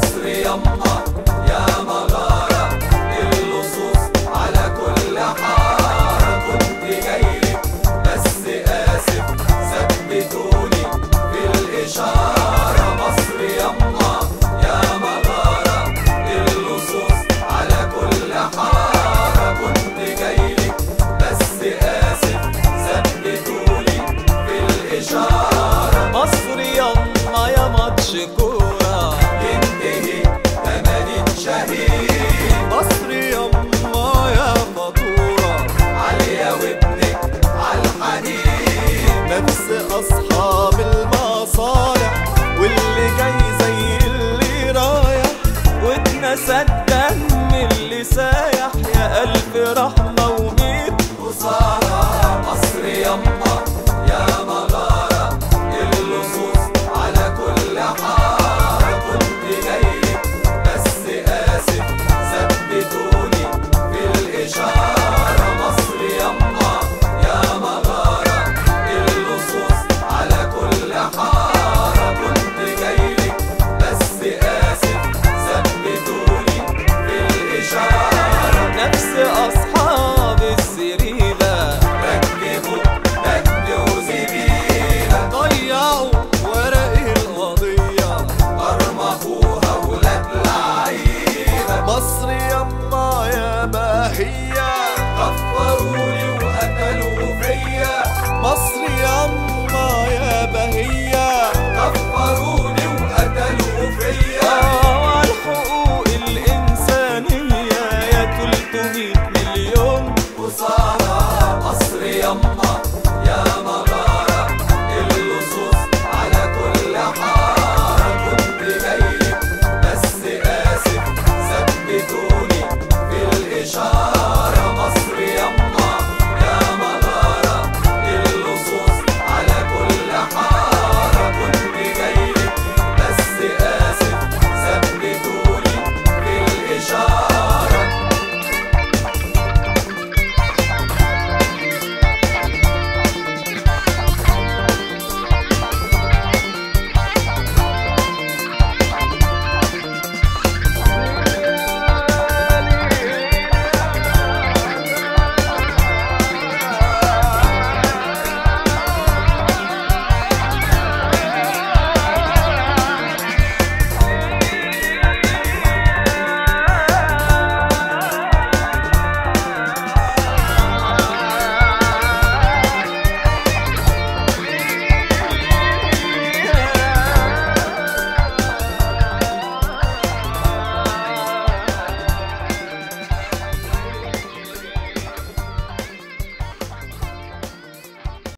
مصر يما يا مغارة اللصوص على كل حارة. كنت جايلك بس آسف ثبتوني في الإشارة. مصر يما يا مغارة اللصوص على كل حارة. كنت جايلك بس آسف ثبتوني في الإشارة. مصر يما يا ماتش كورة ينتهي 80 شهيد. مصر يما يا فاتورة عليا وابنك عالحديد. نفس أصحاب المصالح واللي جاي زي اللي رايح، واتنسى الدم اللي سايح. يا ألف رحمة